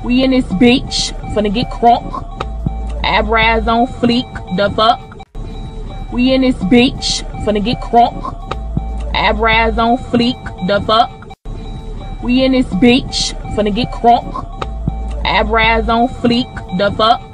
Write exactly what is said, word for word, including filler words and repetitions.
We in this bitch, finna get crunk. Eyebrows on fleek, the fuck. We in this bitch, finna get crunk. Eyebrows on fleek, the fuck. We in this bitch, finna get crunk. Eyebrows on fleek, the fuck.